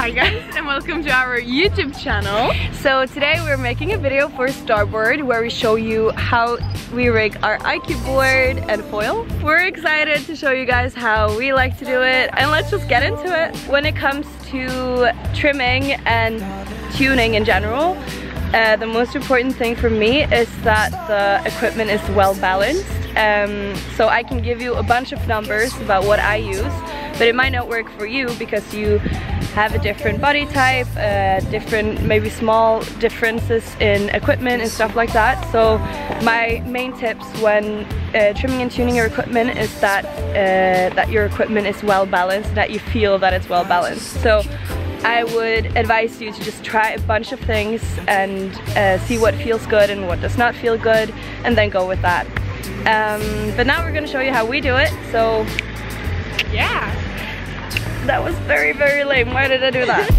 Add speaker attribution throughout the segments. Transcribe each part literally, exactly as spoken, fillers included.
Speaker 1: Hi guys, and welcome to our YouTube channel.
Speaker 2: So today we're making a video for Starboard where we show you how we rig our iQFOiL and foil. We're excited to show you guys how we like to do it, and let's just get into it. When it comes to trimming and tuning in general, uh, the most important thing for me is that the equipment is well balanced. Um, so I can give you a bunch of numbers about what I use, but it might not work for you because you have a different body type, uh, different, maybe small differences in equipment and stuff like that. So my main tips when uh, trimming and tuning your equipment is that uh, that your equipment is well balanced, that you feel that it's well balanced. So I would advise you to just try a bunch of things and uh, see what feels good and what does not feel good, and then go with that. Um, but now we're going to show you how we do it, so
Speaker 1: yeah.
Speaker 2: That was very, very lame. Why did I do that?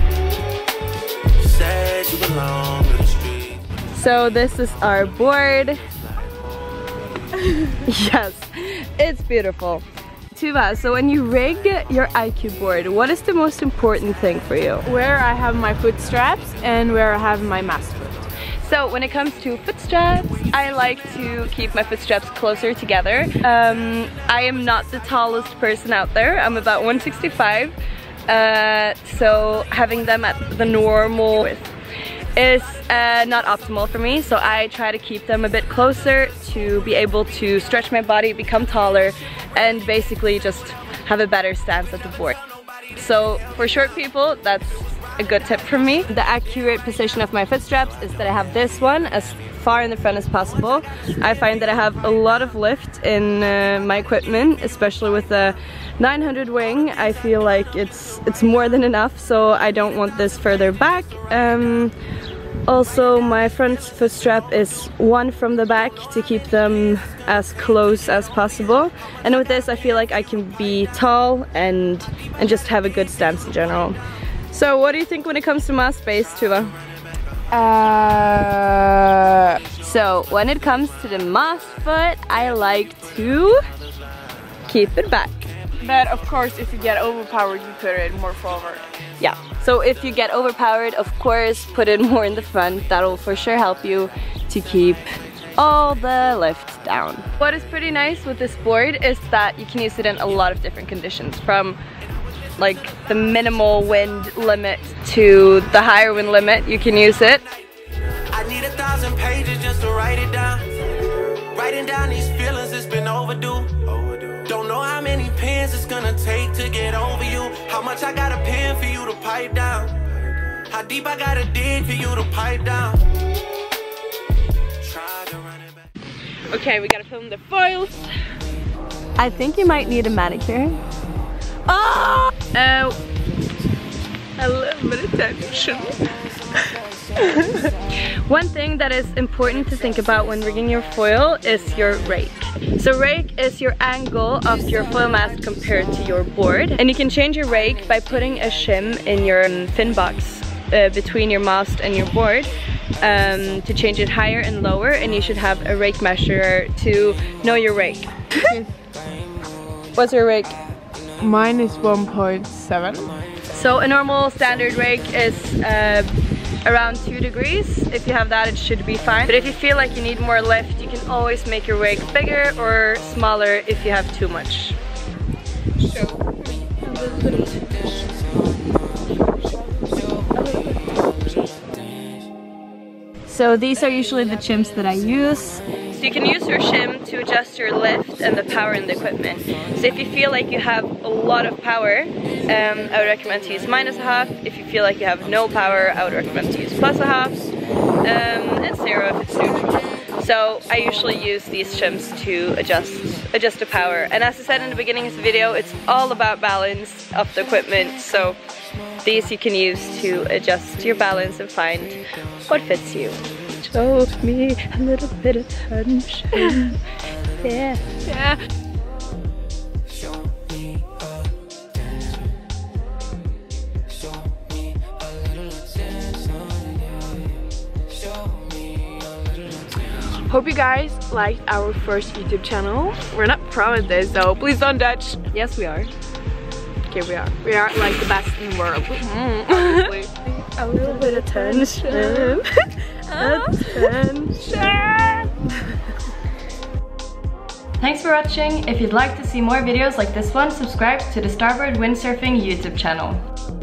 Speaker 2: So this is our board. Yes, it's beautiful. Tuva, so when you rig your iQFOiL, what is the most important thing for you?
Speaker 1: Where I have my foot straps and where I have my mast foot.
Speaker 2: So when it comes to foot straps, I like to keep my foot straps closer together. Um, I am not the tallest person out there. I'm about one sixty-five. Uh, so having them at the normal width is uh, not optimal for me. So I try to keep them a bit closer to be able to stretch my body, become taller, and basically just have a better stance at the board. So for short people, that's a good tip from me. The accurate position of my foot straps is that I have this one as far in the front as possible. I find that I have a lot of lift in uh, my equipment, especially with the nine hundred wing. I feel like it's it's more than enough, so I don't want this further back. Um, also, my front foot strap is one from the back to keep them as close as possible. And with this, I feel like I can be tall and and just have a good stance in general. So what do you think when it comes to mast space, Tuva? Uh, so when it comes to the mast foot, I like to keep it back.
Speaker 1: But of course, if you get overpowered, you put it more forward.
Speaker 2: Yeah, so if you get overpowered, of course, put it more in the front. That'll for sure help you to keep all the lift down. What is pretty nice with this board is that you can use it in a lot of different conditions, from like the minimal wind limit to the higher wind limit. You can use it.
Speaker 3: I need a thousand pages just to write it down. Writing down these feelings, it's been overdue. Don't know how many pens it's gonna take to get over you. How much I gotta pen for you to pipe down. How deep I gotta dig for you to pipe down. Try to run it back.
Speaker 1: Okay, we gotta film the foils.
Speaker 2: I think you might need a manicure. Oh!
Speaker 1: Uh, a little bit of tension.
Speaker 2: One thing that is important to think about when rigging your foil is your rake. So rake is your angle of your foil mast compared to your board. And you can change your rake by putting a shim in your fin box uh, between your mast and your board um, to change it higher and lower, and you should have a rake measurer to know your rake. What's your rake?
Speaker 1: Mine is one point seven.
Speaker 2: So a normal standard rake is uh, around two degrees. If you have that, it should be fine. But if you feel like you need more lift, you can always make your rake bigger or smaller if you have too much. So these are usually the shims that I use. So you can use your shim to adjust your lift and the power in the equipment. So if you feel like you have a lot of power, um, I would recommend to use minus a half. If you feel like you have no power, I would recommend to use plus a half, um, and zero if it's neutral. So I usually use these shims to adjust adjust the power. And as I said in the beginning of the video, it's all about balance of the equipment. So these you can use to adjust your balance and find what fits you. Show me a little bit of tension. Yeah.
Speaker 1: Yeah. Hope you guys liked our first YouTube channel. We're not proud of this, so please don't judge.
Speaker 2: Yes, we are.
Speaker 1: Okay, we are. We are like the best in the world.
Speaker 2: Mm.
Speaker 1: A little bit of tension. Attention.
Speaker 2: Thanks for watching. If you'd like to see more videos like this one, subscribe to the Starboard Windsurfing YouTube channel.